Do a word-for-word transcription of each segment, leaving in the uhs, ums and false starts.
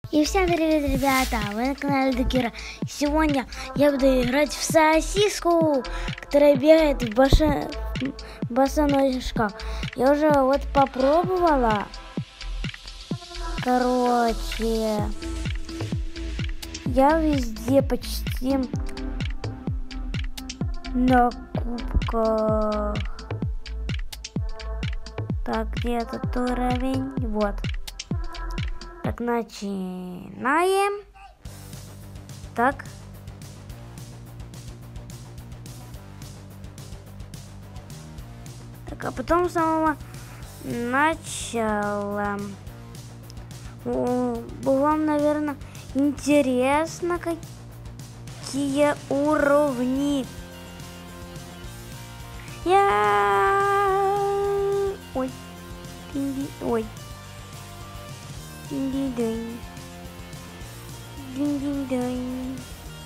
И всем привет, ребята! Вы на канале Дагира. Сегодня я буду играть в сосиску, которая бегает в баше... босоножках. Я уже вот попробовала. Короче, я везде почти на кубках. Так, где этот уровень? Вот. Так, начинаем. Так. Так, а потом с самого начала. Вам, наверное, интересно, какие уровни. Я... Ой. Ой. Динь-динь-динь. Динь-динь-динь.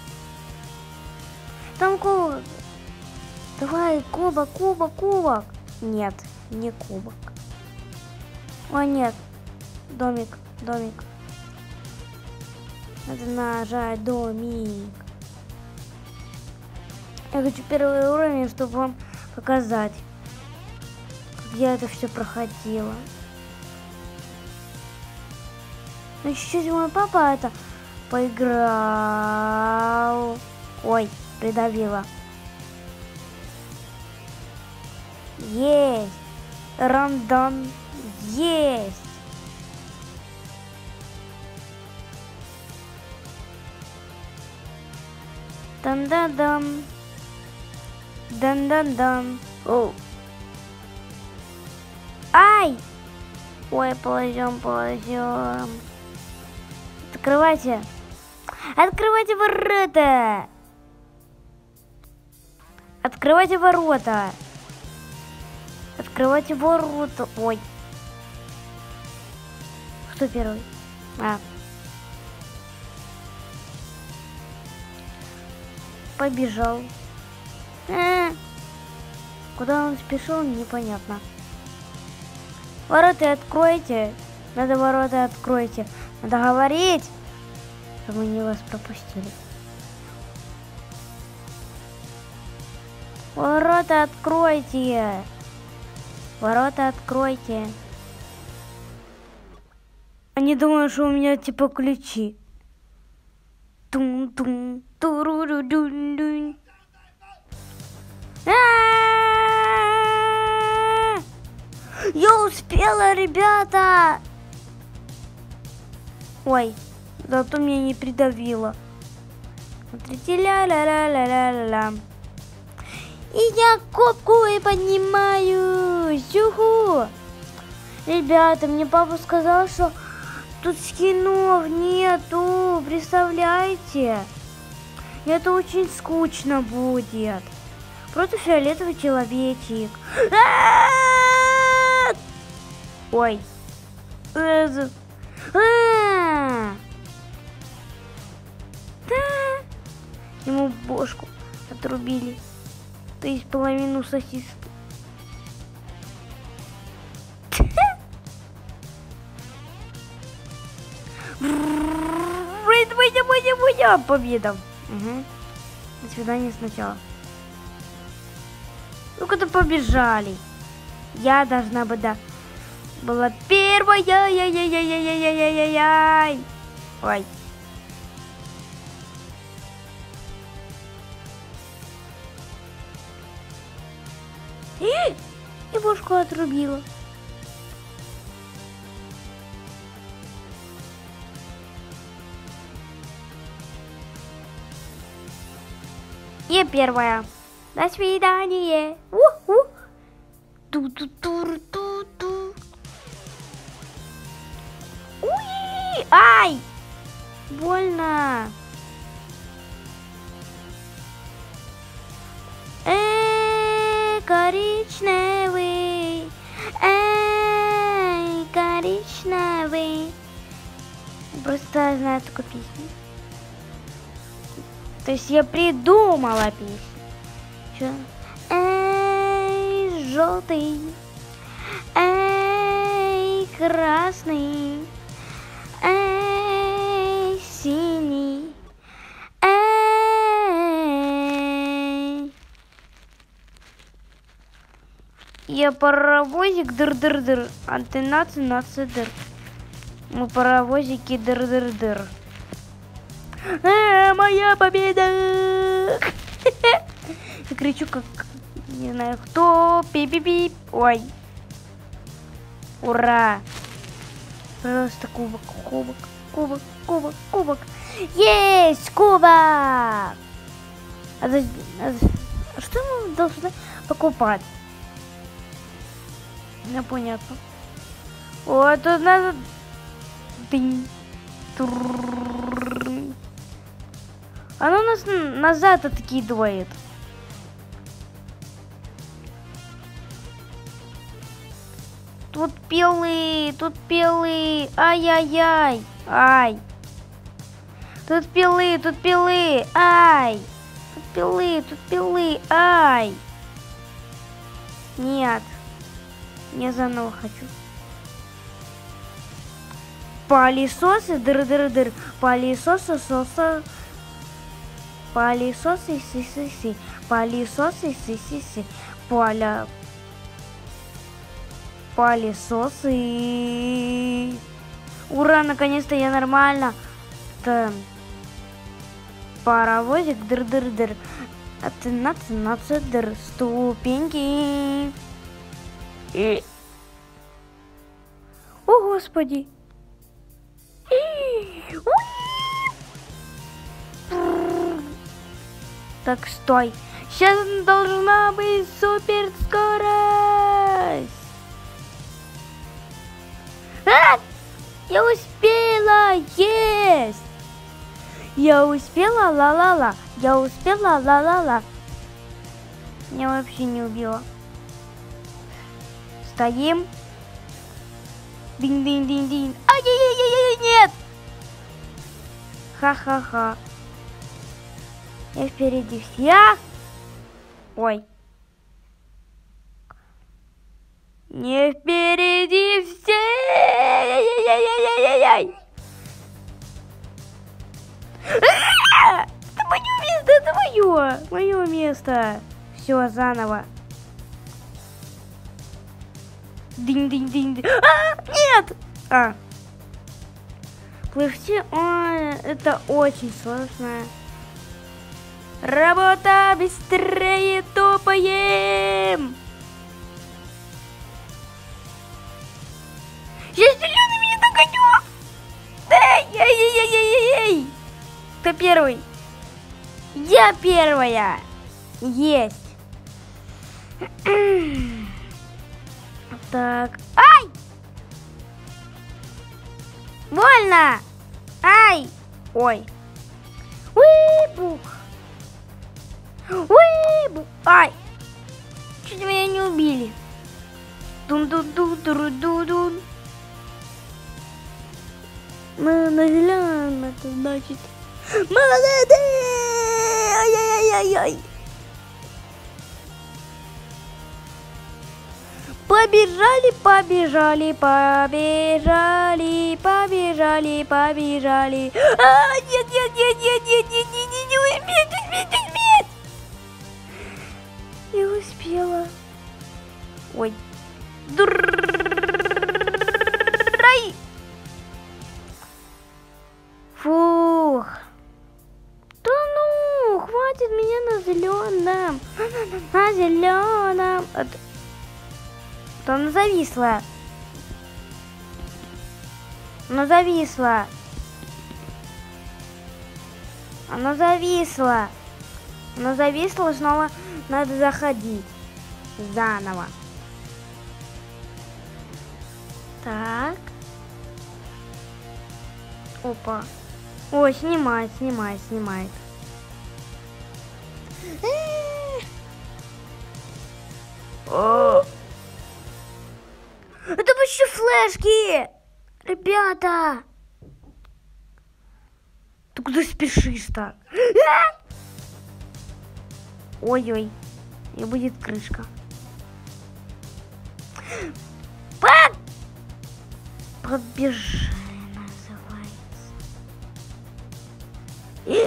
Там кубок. Давай, кубок, кубок, кубок. Нет, не кубок. О, нет. Домик, домик. Надо нажать домик. Я хочу первый уровень, чтобы вам показать, как я это все проходила. Ну, чуть-чуть мой папа это поиграл. Ой, придавила. Есть. Рандом. Есть. Дан-дан-дан. Дан-дан-дан. О. Ай! Ой, ползем, ползем. Открывайте. Открывайте ворота. Открывайте ворота. Открывайте ворота. Ой. Кто первый? А. Побежал. А-а-а. Куда он спешил, непонятно. Ворота откройте. Надо ворота откройте. Надо говорить, чтобы мы не вас пропустили. Ворота откройте. Ворота откройте. Они думают, что у меня типа ключи. Тун-тун, туру-ру-дун-дун. Я успела, ребята! Ой, зато меня не придавило. Смотрите, ля-ля-ля-ля-ля-ля. И я кубку и поднимаю. Сюху! Ребята, мне папа сказал, что тут скинов нету. Представляете? Это очень скучно будет. Просто фиолетовый человечек. Ой. Ему бошку отрубили. То есть половину сосиски. Выйдем, выйдем, выйдем. Победа. Угу. До свидания сначала. Ну куда побежали? Я должна бы да была первая. Яй-яй-яй-яй-яй-яй-яй-яй. Ой. И бошку отрубила. Я первая. До свидания. У-у. Ту-ту-ту-ту-ту. Уи! Ай! Больно. Эй, коричневый. Эй, коричневый. Просто знаю такую песню. То есть я придумала песню. Чё? Эй, желтый. Эй, красный. Эй, Я паровозик дыр-дыр-дыр. Антенна, цена, дыр. Мы паровозики дыр-дыр-дыр. А, моя победа! Я кричу, как не знаю кто. Пи-пи-пи. Ой. Ура! Просто кубок, кубок, кубок, кубок, кубок. Есть кубок! А, а, а что мы должны покупать? Непонятно. Вот тут надо... Оно нас назад откидывает. Тут пилы, тут пилы. Ай-яй-яй. Ай. Тут пилы, тут пилы. Ай. Тут пилы, тут пилы. Ай. Нет. Я заново хочу. Пылесосы, дыр-дыр-дыр. Пылесосы, соса. Пылесосы, си-си-си. Пылесосы, си-си-си. Поля. Пылесосы. Ура, наконец-то я нормально. Там. Паровозик, дыр-дыр-дыр. Отнадцать дыр. Ступеньки. И... О, Господи! Так, стой. Сейчас должна быть супер скорость. А! Я успела! Есть! Я успела, ла-ла-ла. Я успела, ла-ла-ла. Меня вообще не убила. Стоим. Дин-дин-дин-дин. Ай-яй-яй-яй, нет! Ха-ха-ха. Я впереди всех. Ой. Не впереди всех. Ай-яй-яй-яй-яй-яй. Это мое место, это мое. Мое место. Все, заново. Динь-динь-динь. А, нет! А. Плывти, ой, это очень сложно. Работа, быстрее топаем! Я зеленый не догоню! Эй-эй-эй-эй-эй-эй! Кто первый? Я первая! Есть! Так. Ай! Больно! Ай! Ой! Уи-бух! Уи-бух! Ай! Чуть меня не убили. Дун-дун-дун-дун-дун-дун. Мы на зеленом, это значит. Молодцы! Ай-яй-яй-яй-яй! Побежали, побежали, побежали, побежали, побежали. А, нет, нет, нет, нет, нет, нет, нет, нет, не успеть, успеть, успеть. Не успела. Ой. Ай. Фух. Да ну, хватит меня на зеленом. На зеленом. То она зависла. Она зависла. Она зависла. Она зависла, снова надо заходить. Заново. Так. Опа. Ой, снимает, снимает, снимает. О! Это вообще флешки! Ребята! Ты куда спешишь-то? Ой-ой. И будет крышка. Пап! Побежали, называется. И...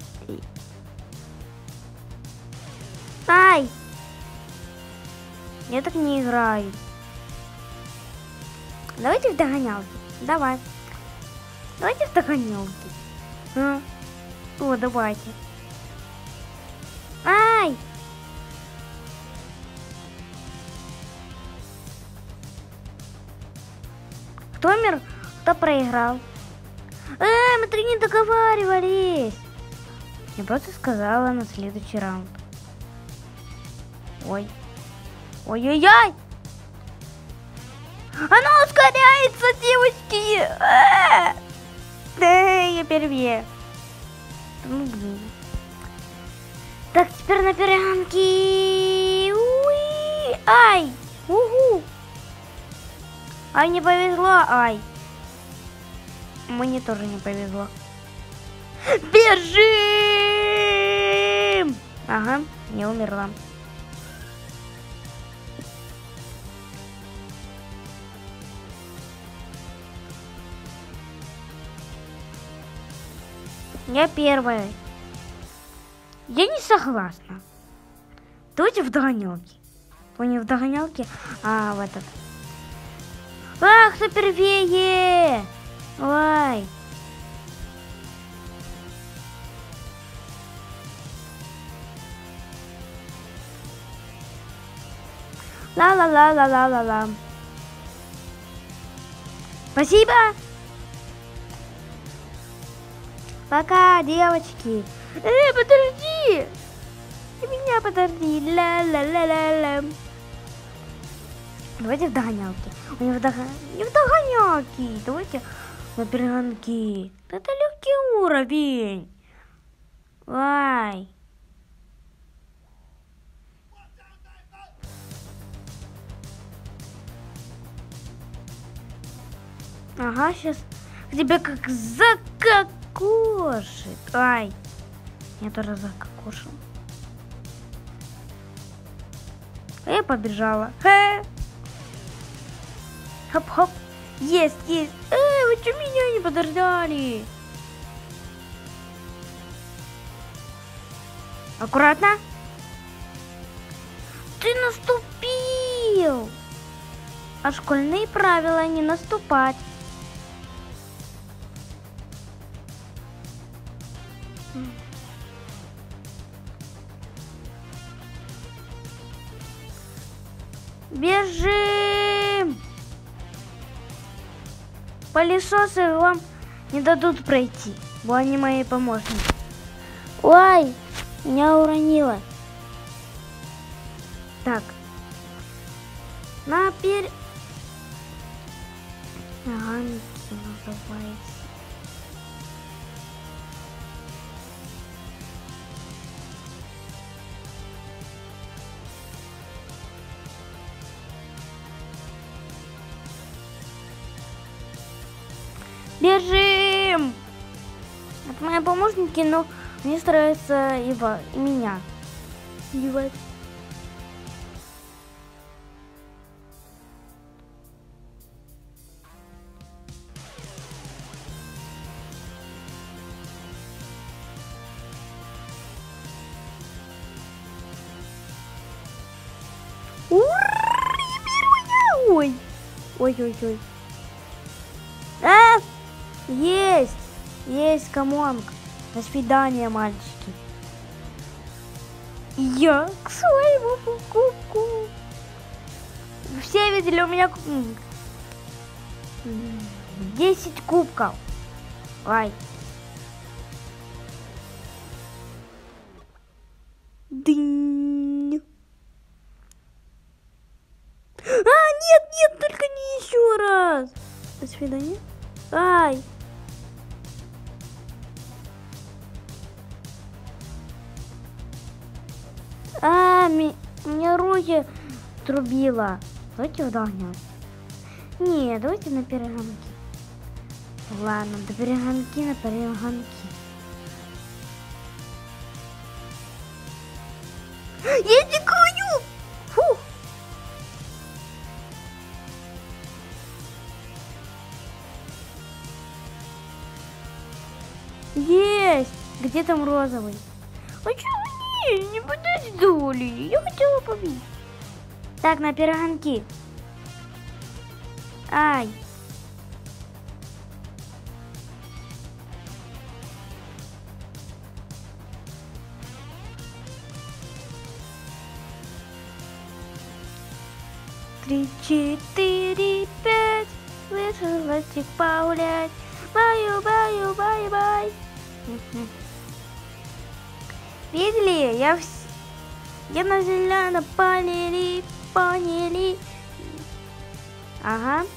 Ай! Я так не играю. Давайте в догонялки. Давай. Давайте в догонялки. А? О, давайте. Ай! Кто умер, кто проиграл. Эй, мы так не договаривались. Я просто сказала на следующий раунд. Ой. Ой-ой-ой! Оно ускоряется, девочки! А-а-а! Да, я первее. Ну, блин. Так, теперь на перегонки. Уи! Ай! Угу! Ай, не повезло, ай! Мне тоже не повезло. Бежим! Ага, не умерла. Я первая. Я не согласна. Давайте в догонялки. Ой, не в догонялки, а в этот. Ах, кто первее! Ой. Ла-ла-ла-ла-ла-ла-ла. Спасибо. Пока, девочки. Эй, подожди. Ты меня подожди. Ла-ла-ла-ла-ла. Давайте в догонялки. Не в, дог... не в догонялки. Давайте на перегонки. Это легкий уровень. Ай. Ага, сейчас тебя как закокошит. Ай. Я тоже закокошил. А я побежала. Хэ. Хоп-хоп. Есть, есть. Эй, вы что меня не подождали? Аккуратно. Ты наступил. А школьные правила не наступать. Бежим! Пылесосы вам не дадут пройти, бо они мои помощники. Ой, меня уронило. Так. Напер... Ганки называется. Бежим! Это мои помощники, но мне стараются его, и меня убивать. Ой, ой-ой-ой. А! Есть! Есть, камонг. До свидания, мальчики. Я к своему покупку. Все видели, у меня десять кубков. Ай. Дынь. А, нет, нет, только не еще раз. До свидания. Ай. А, ми, мне руки трубило. Давайте вдохнем. Не, давайте на перегонки. Ладно, до перегонки на перегонки. Я текаю! Фух! Есть! Где там розовый? А чё вы не, не подождали? Я хотела побить. Так, на перегонки. Ай. Три, четыре, пять. Вышел ластик погулять. Баю, баю, бай, бай. Видели? Я, вс... Я на зеленом поняли, поняли. Ага.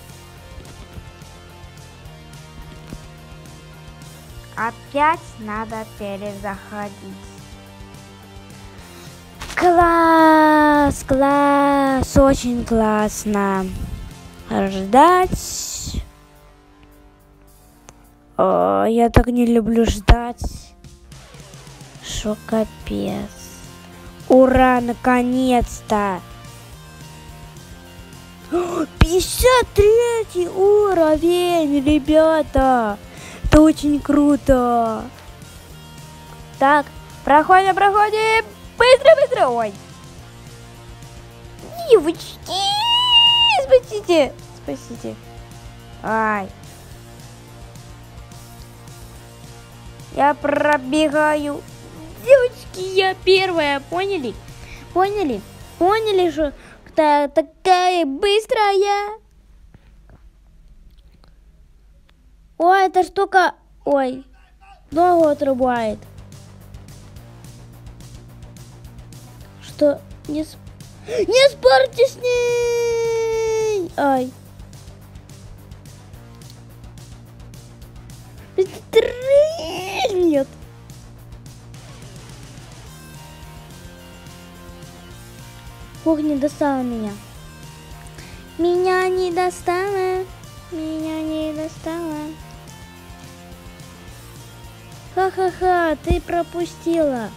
Опять надо перезаходить. Класс, класс, очень классно. Ждать. О, я так не люблю ждать. Шо капец. Ура, наконец-то. пятьдесят третий уровень, ребята. Это очень круто. Так, проходим, проходим. Быстро, быстро. Ой. Девочки, спасите. Спасите. Ай. Я пробегаю. Девочки, я первая, поняли? Поняли? Поняли, что кто такая быстрая? Ой, эта штука, ой, ногу отрубает. Что? Не, сп... не спорьте с ней! Ай. Нет. Ох, не достала меня. Меня не достала. Меня не достала. Ха-ха-ха, ты пропустила.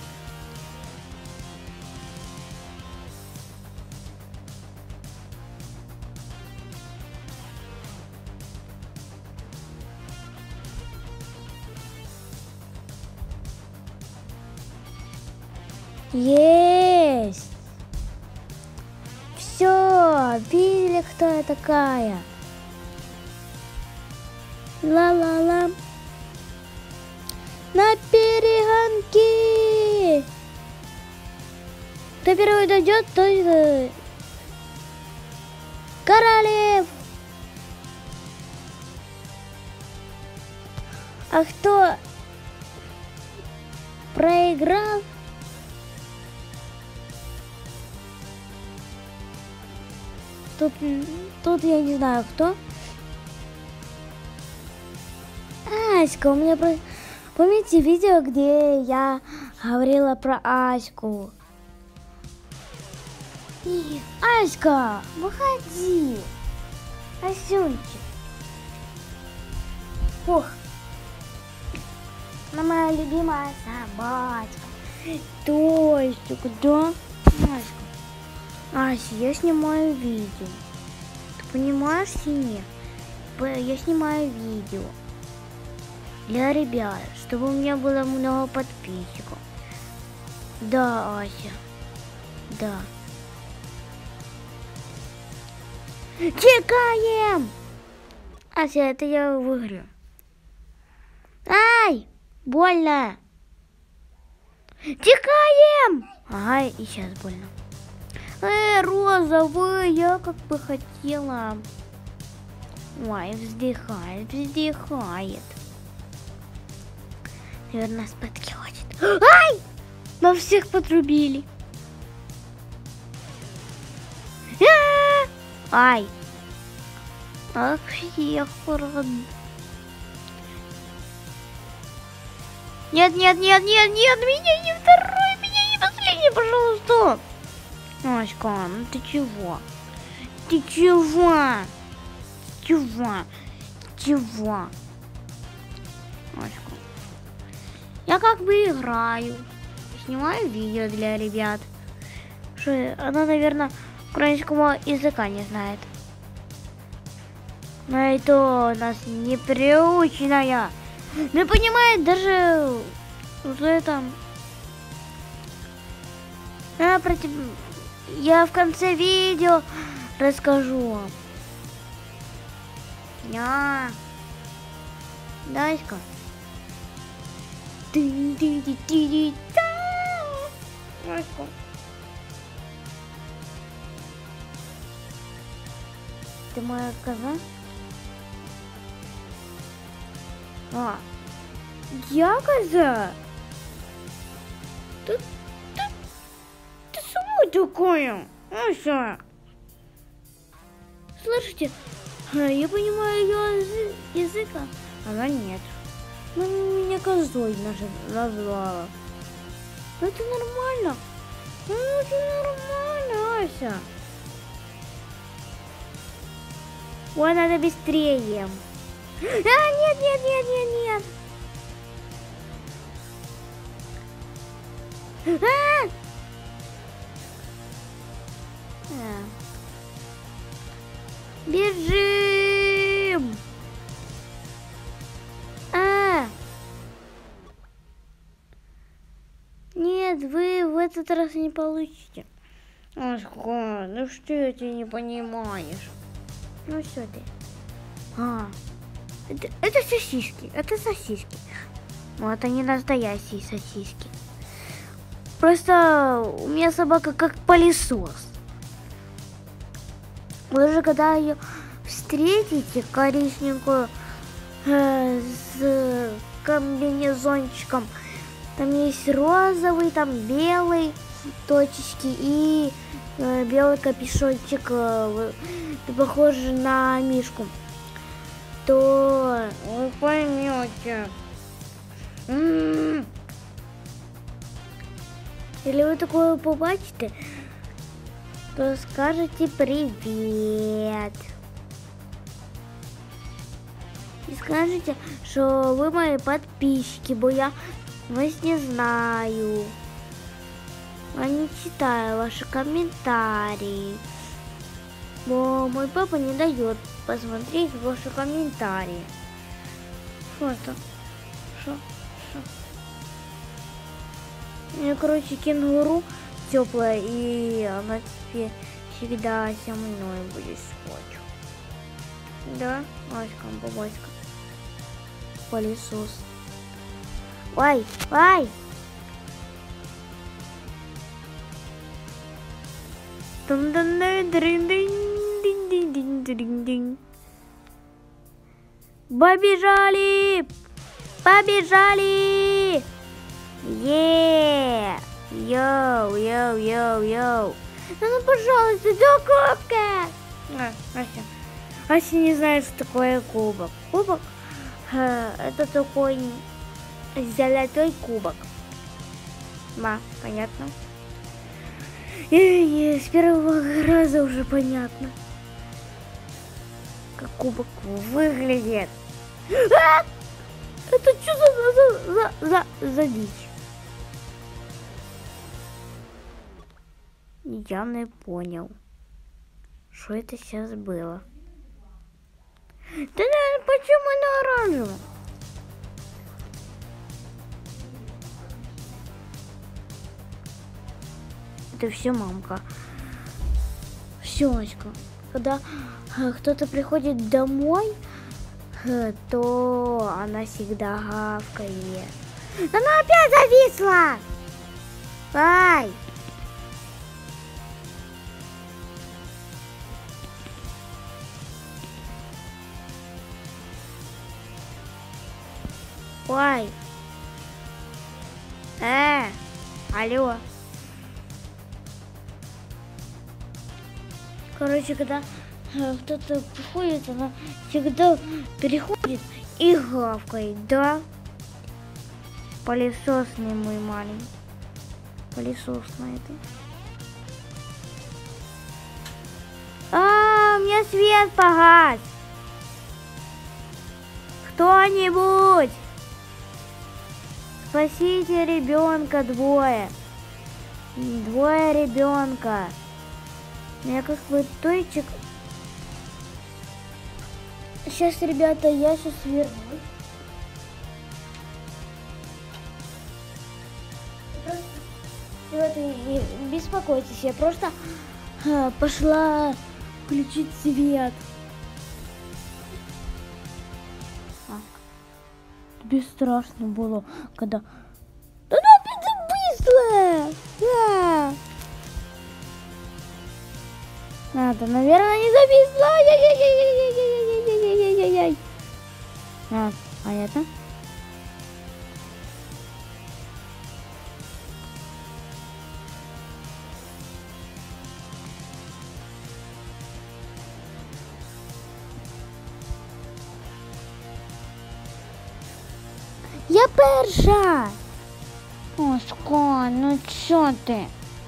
Есть! Все, видели, кто я такая? Ла-ла-ла. На перегонки! Кто первый дойдет, то и... Королев! А кто проиграл? Тут, тут я не знаю кто. Аська, у меня про... Помните видео, где я говорила про Аську? И... Аська, выходи. Асюнчик. Ох. Она моя любимая собачка. Тостик, да? Аська. Ася, я снимаю видео. Ты понимаешь, Синя? Я снимаю видео для ребят, чтобы у меня было много подписчиков. Да, Ася. Да. Чекаем! Ася, это я выиграю. Ай! Больно! Чекаем! Ага, и сейчас больно. Э, розовый, я как бы хотела. Ой, вздыхает, вздыхает. Наверное, спадки хочет. Ай! Мы всех подрубили. А-а-а! Ай! Ах, я хород. Нет, нет, нет, нет, нет, меня не второй, меня не последний, пожалуйста. Аська, ну ты чего? Ты чего? Чего? Чего? Аська. Я как бы играю. Снимаю видео для ребят. Что она, наверное, украинского языка не знает. Но это у нас неприученная. Не понимает даже вот это. Она против... я в конце видео расскажу вам. Я. Дай-ка. Ты моя коза? А, я коза? Ты, ты, ты сама такая? Аша. Слышите? Я понимаю ее языка. Она нет. Ну, меня козой назвала. Ну, это нормально. Ну, это нормально, Ася. Ой, надо быстрее. А, нет, нет, нет, нет, нет. А! А. Бежим. А! Нет, вы в этот раз не получите. Ашка, ну что ты не понимаешь? Ну все ты. А, это, это сосиски, это сосиски. Но это не настоящие сосиски. Просто у меня собака как пылесос. Вы же когда ее встретите, коричневую, э, с комбинезончиком, там есть розовый, там белый точечки и э, белый капюшончик, э, похож на мишку, то вы поймете. М-м-м. Если вы такое побачите, то скажете привет. И скажете, что вы мои подписчики, бо я вас не знаю. Я не читаю ваши комментарии. Бо мой папа не дает посмотреть ваши комментарии. Что это? Что? Что? Я, короче, кенгуру теплая, и она теперь всегда со мной будет спать. Да, Аська, бабаська. Пылесос. Ой, ой! Побежали! Побежали! Е! Йоу, йоу, йоу, йоу. Ну, ну пожалуйста, до кубка! А, Ася. Ася не знает, что такое кубок. Кубок э, это такой золотой кубок. Ма, понятно? И, и с первого раза уже понятно, как кубок выглядит. А! Это что за, за, за, за, за дичь? Я не понял, что это сейчас было. Да, да, почему на оранжевом? Это все мамка. Все, Аська. Когда э, кто-то приходит домой, э, то она всегда гавкает. Она опять зависла! Ай! Ой! Э! Алло! Короче, когда э, кто-то приходит, она всегда переходит и гавкает, да? Пылесосный мой маленький. Пылесосный это. А, у меня свет погас. Кто-нибудь! Спасите ребенка, двое. Двое ребенка. Я как бы тойчик. Сейчас, ребята, я сейчас вернусь. И вот и, не беспокойтесь, я просто э, пошла включить свет. А, тебе страшно было, когда... Да ну, ты быстро! Да. Надо, наверное, не зависла. Ай-яй-яй-яй-яй-яй-яй-яй-яй-яй-яй-яй. А, а это? Я перша. Оська, ну чё ты?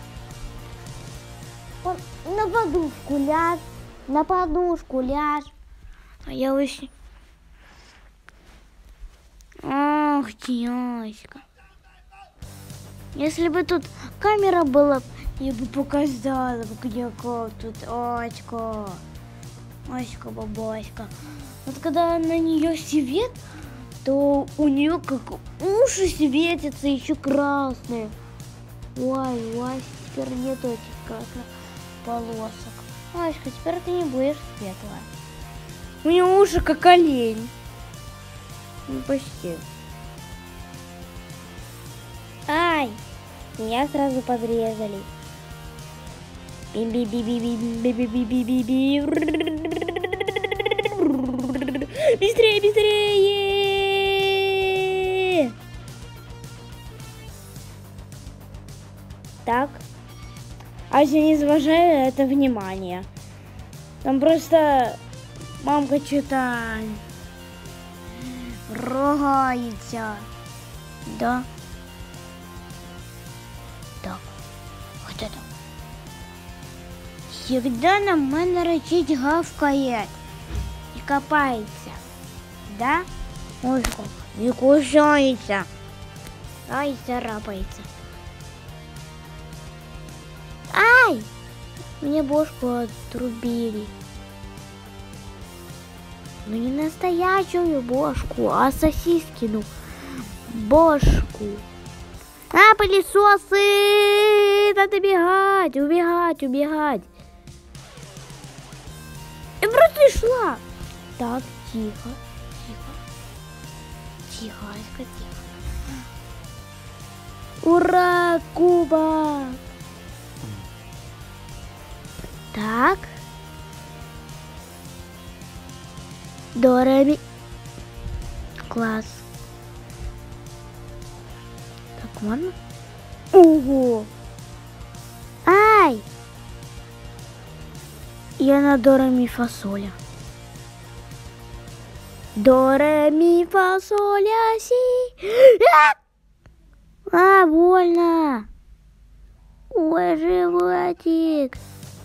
Он на подушку ляж, на подушку ляж. А я вообще... Ах, Яська. Если бы тут камера была, я бы показала, где тут Оська. Оська, бабаська. Вот когда на нее свет, то у нее как уши светятся еще красные. Ой, ой, теперь нету этих красных полосок. Оська, теперь ты не будешь светлая. У нее уши как олень. Ну, почти. Ай, меня сразу подрезали. Би-би-би-би-би-би-би-би-би-би. Быстрее, быстрее! Так. А если не заважаю это внимание. Там просто мамка что-то ругается. Да? Так. Вот это. Всегда на мене рычить гавкает. И копается. Да? Ой, как. И кусается. Ай, царапается. Ай! Мне бошку отрубили. Ну не настоящую бошку, а сосискину бошку. А, пылесосы! Надо бегать, убегать, убегать. Я просто шла. Так, тихо, тихо. Тихо, Аська, тихо. Ура, кубок! Так. Дорами. Класс. Так, можно? Ого! Ай! Я на дорами фасоля. Дорами фасоля си. А, больно. Ой, животик.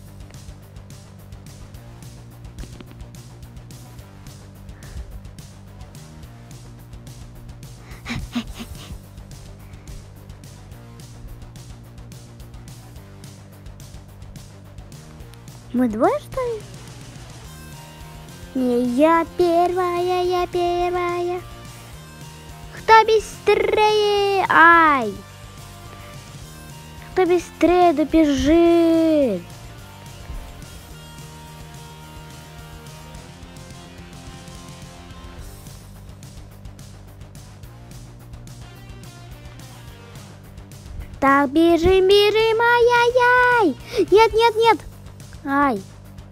Мы двое, что ли? Не, я первая, я первая. Кто быстрее? Ай! Кто быстрее добежит? Так, бежим, бежим, ай-яй-яй! Нет, нет, нет! Ай!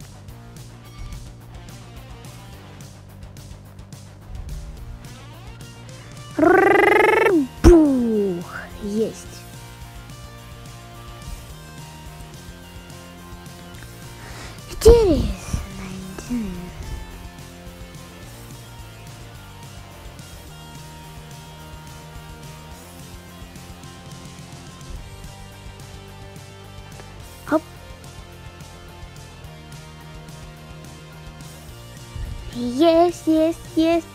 Бух! Есть! Интересно, интересно. Хоп! Есть, есть, есть.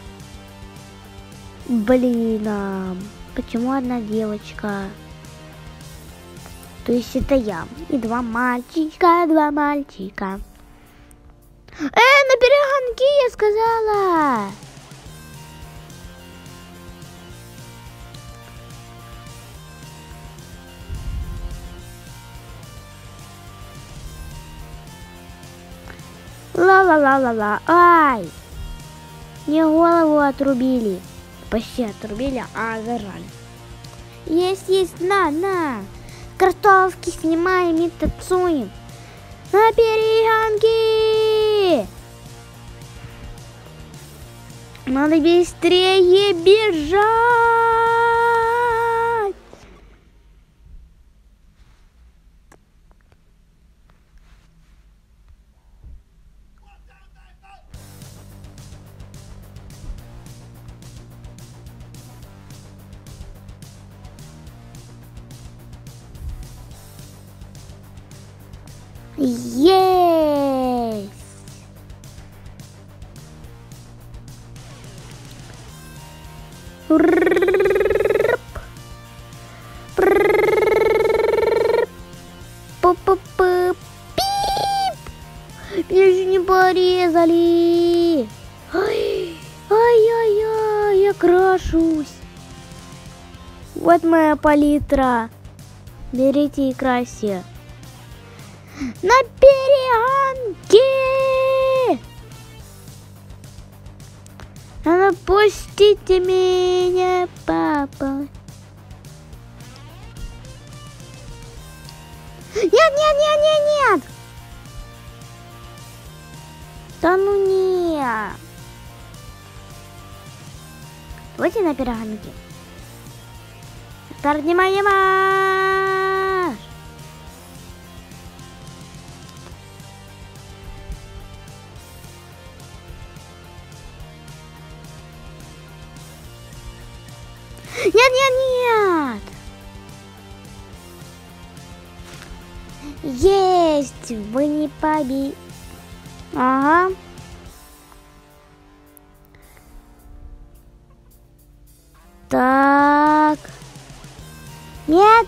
Блин, а почему одна девочка? То есть это я. И два мальчика, два мальчика. Э, на перегонки я сказала. Ла-ла-ла-ла-ла-ла. Ай! Мне голову отрубили. Почти отрубили, а зажали. Есть, есть, на, на. Картошки снимаем и танцуем. На перегонки. Надо быстрее бежать. Есть! Пу-пу-пу. Пип! Меня же не порезали! Ай-яй-яй, я крашусь! Вот моя палитра. Берите и красьте. На перегонки! Напустите меня, папа. Нет, нет, нет, нет, нет! Да ну нет! Давайте на перегонки. Старт, внимание, марш! Нет, нет, нет! Есть! Вы не победили. Ага. Так. Нет.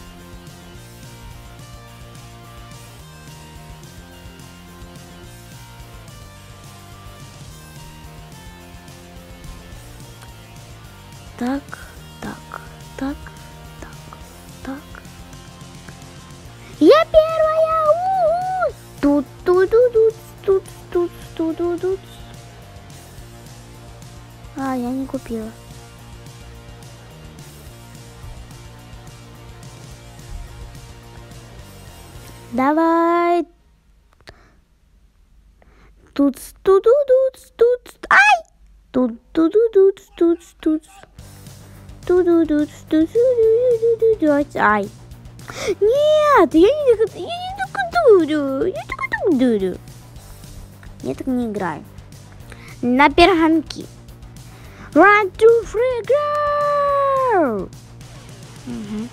Так, так, так, так, так. Я первая! У-у-у! Тут, тут, тут, тут, тут, тут, тут, тут. А, я не купила. Давай. Тут, тут, тут, тут, ай! Тут, тут, тут, тут, тут. Тут, тут, тут, тут, тут, тут, ай! Нет, я не, я не так дуду, я так дуду. Я так не играю. На перегонки. One, two, three, go! Угу.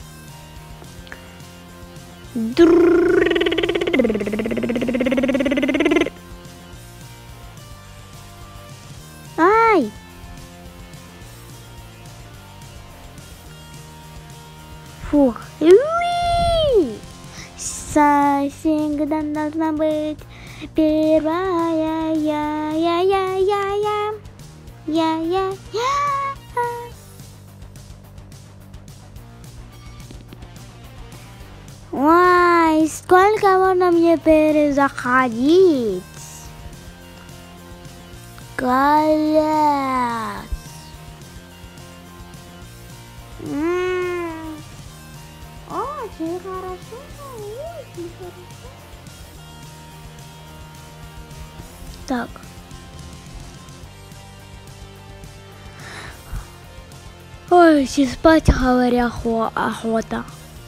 Ай! Фух. Совсем должна быть первая я, я, я, я, я, я, я, я. Ой, сколько можно мне перезаходить? Колес. М-м-м. Очень хорошо, очень хорошо. Так. Ой, спать, говоря, охота.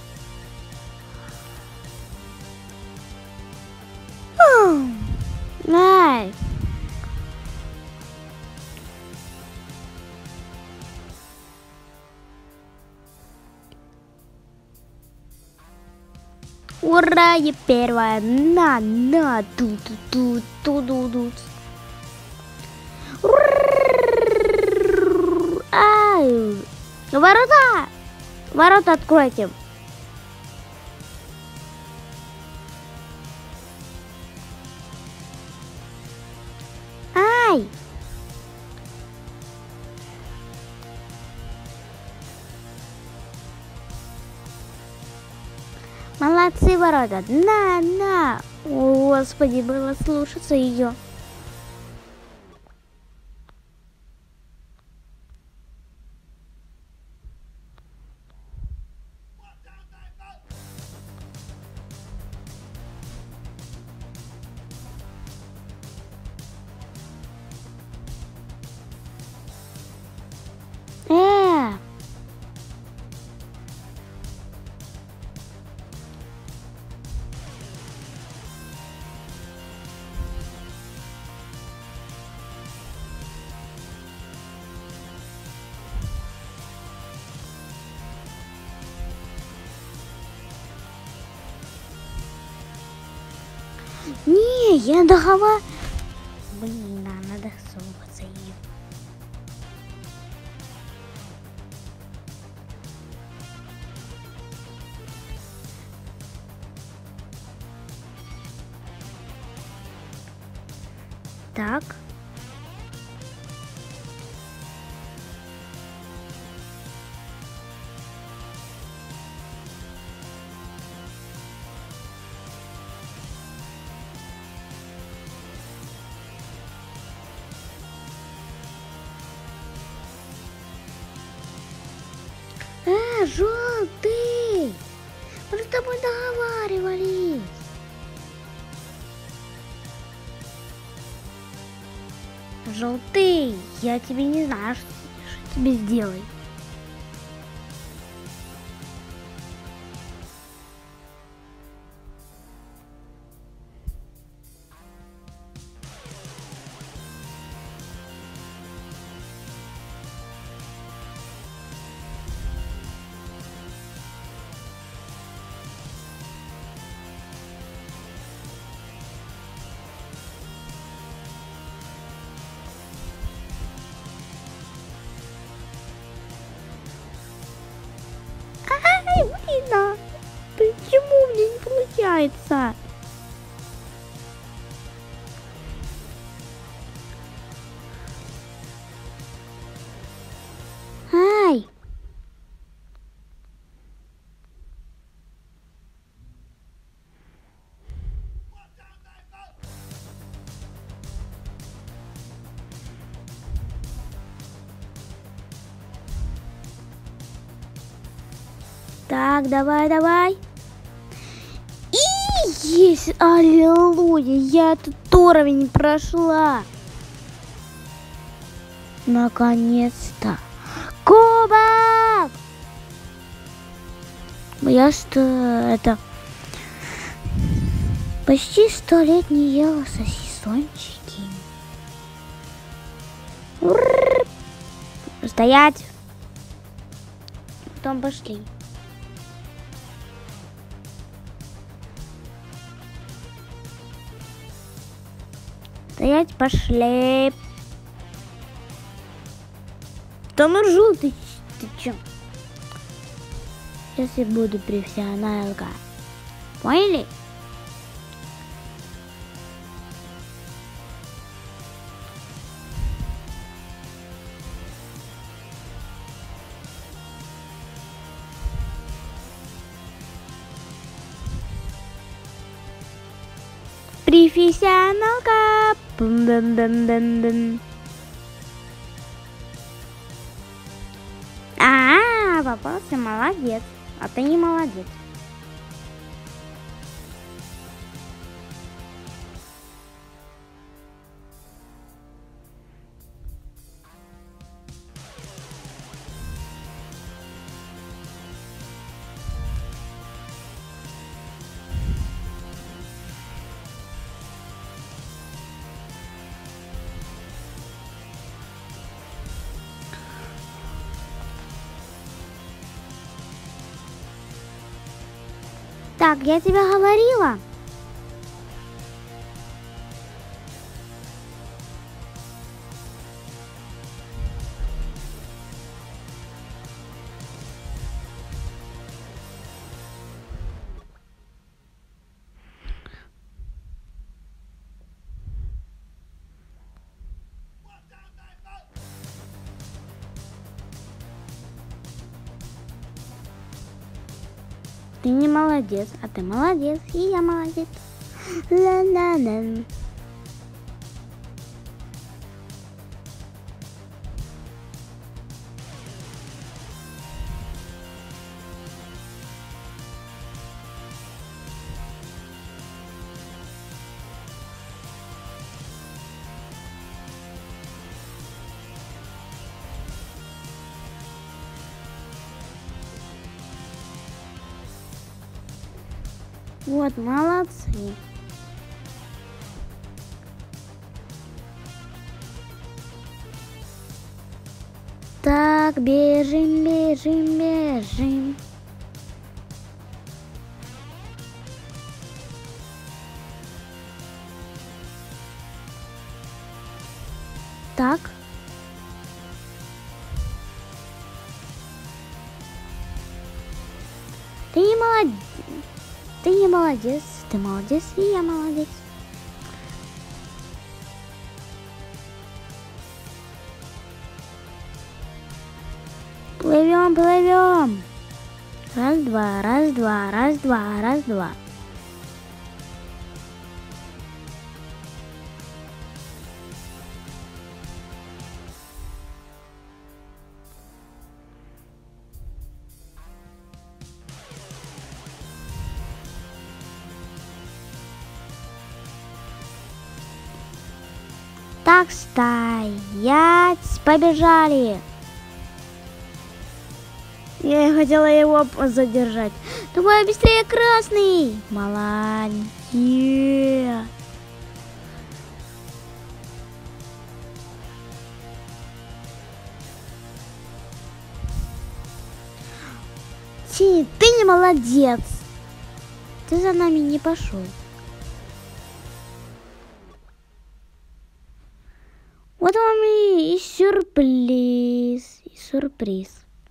Ай. Ура, я первая. На, на, тут, тут, тут, тут, тут. Ай. Ворота! Ворота откройте. Ай! Молодцы, ворота. На, на. О, Господи, было слушаться ее. Не, я договор... Блин, да, надо слушаться ее. Так. Э, желтый! Мы с тобой договаривались. Желтый, я тебе не знаю, что, что тебе сделать. Ай, блин, а почему мне не получается? Ай! Так, давай, давай. И есть, аллилуйя, я этот уровень прошла. Наконец-то. Кубок! Я что это... Почти сто лет не ела сосисончики. Ур-р-р. Стоять. Потом пошли. Стоять, пошли. Да ну желтый, ты чё? Сейчас я буду профессионалка. Поняли? Профессионалка. Бум-бум-бум-бум-бум. А, попался, молодец. А ты не молодец. Так, я тебе говорила. Ты не молодец, а ты молодец, и я молодец. Ла-ла-ла. Вот, молодцы. Так, бежим, бежим, бежим. так. Ты не молодец. Ты не молодец. Ты молодец, и я молодец. Плывем, плывем. Раз, два, раз, два, раз, два, раз, два. Так, стоять, побежали. Я хотела его задержать. Давай быстрее, красный. Молодец. Ти, ты не молодец. Ты за нами не пошел. Вот вам и, и сюрприз, и сюрприз.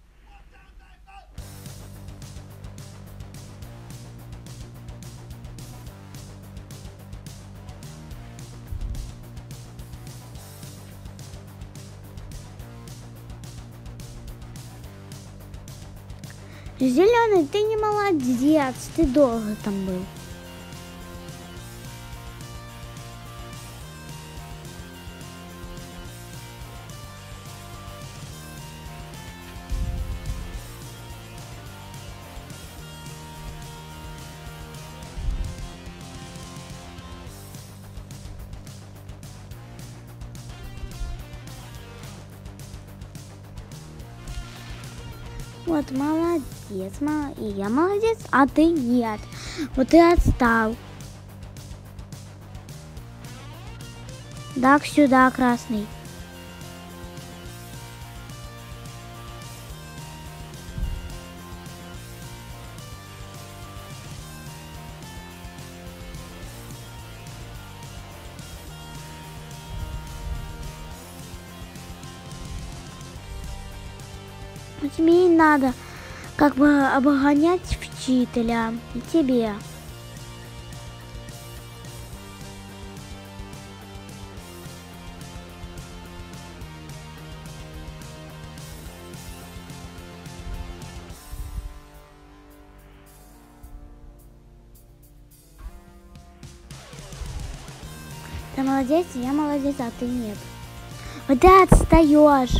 Зеленый, ты не молодец, ты долго там был. Вот, молодец, мол... и я молодец, а ты нет. Вот ты отстал. Так, сюда, красный. Тебе не надо как бы обгонять учителя и тебе. Ты молодец, я молодец, а ты нет. Вот ты отстаешь.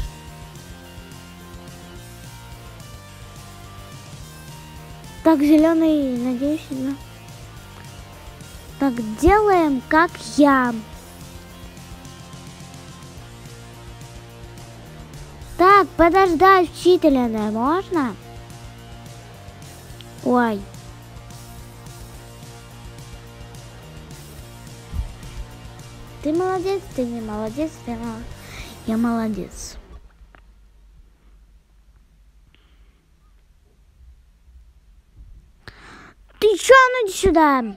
Так, зеленый, надеюсь, да. Так, делаем, как я. Так, подождать учителя, да, можно? Ой. Ты молодец, ты не молодец, ты молодец. Я молодец. Ты чё, ну иди сюда.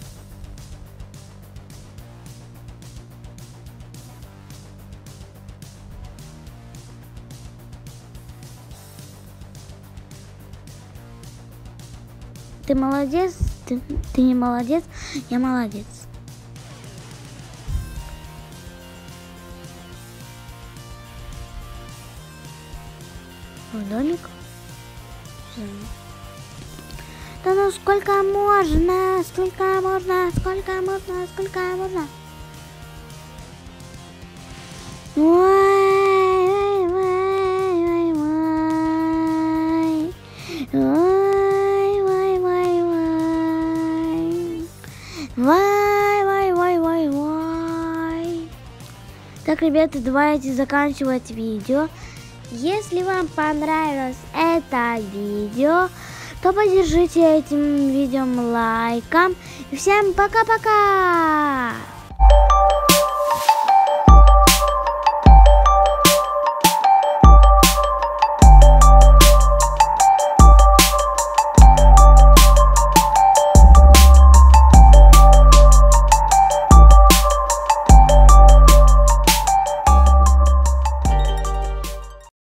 Ты молодец, ты, ты не молодец, я молодец. В домик. Да ну сколько можно, сколько можно, сколько можно, сколько можно. Ой, ой, ой, ой, ой, ой, ой, ой, ой, ой, ой, ой, ой. Так, ребята, давайте заканчивать видео. Если вам понравилось это видео, то поддержите этим видео лайком. И всем пока-пока!